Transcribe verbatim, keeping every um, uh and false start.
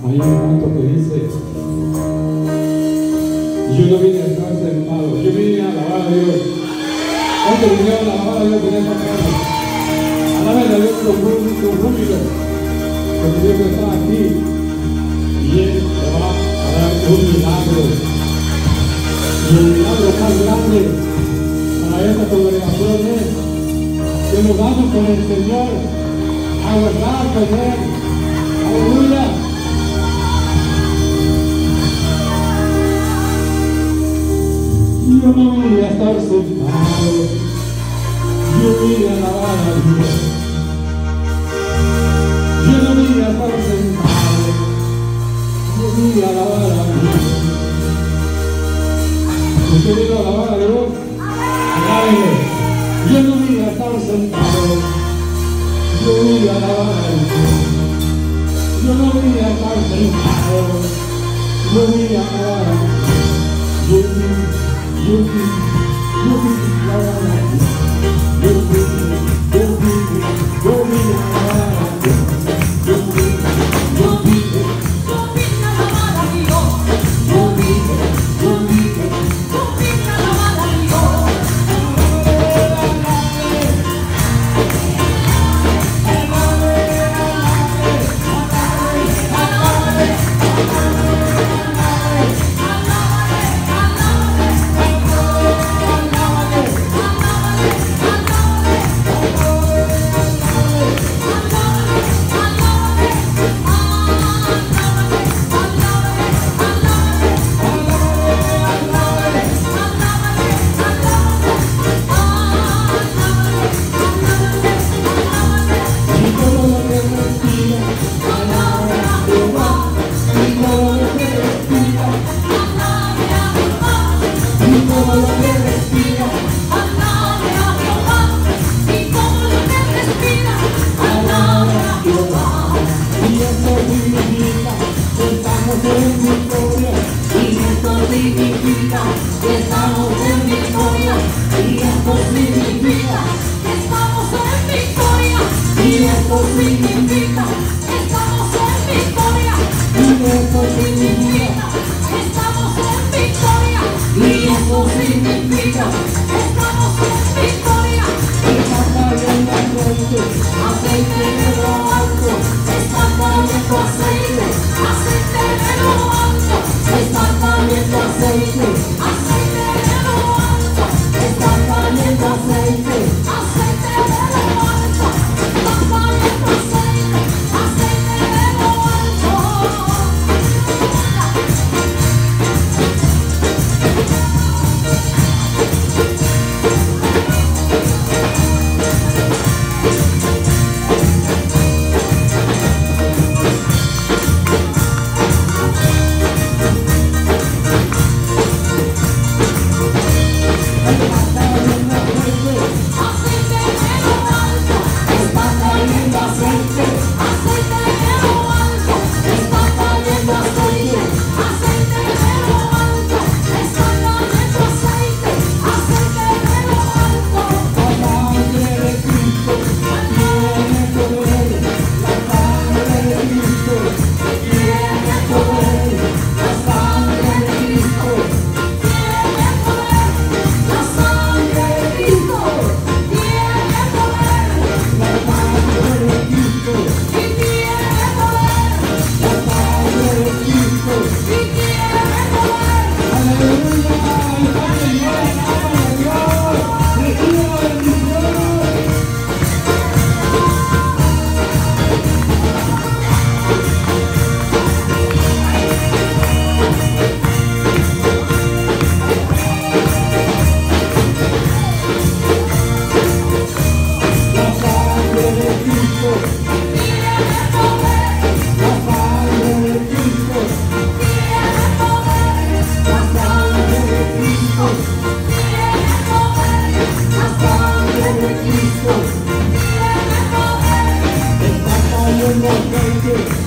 Hay un canto que dice: yo no vine a estar sentado, yo vine a alabar a Dios. ¿Cuántos vinieron a alabar a Dios en esta casa? Alaben a Dios con júbilo, porque Dios está aquí y Él te va a dar un milagro. Y el milagro más grande para esta congregación es que nos vamos con el Señor a guardar con Él. Aleluya. Yo no vine a estar sentado, yo vine a alabar a Dios. Yo no vine a estar sentado, yo vine a alabar a Dios. ¿Usted vino a alabar a Dios? Alábele. Yo no vine a estar sentado, yo vine a alabar a Dios. Yo no vine a estar sentado, yo vine a alabar a Dios. Yo vine Yo vine, yo vine a alabar a Dios. Yo vine, yo vine, yo vine a alabar a Dios. Yo vine, yo vine, yo vine a alabar a Dios. Yo vine, yo vine, yo vine a alabar a Dios. Cristo, está cayendo aceite.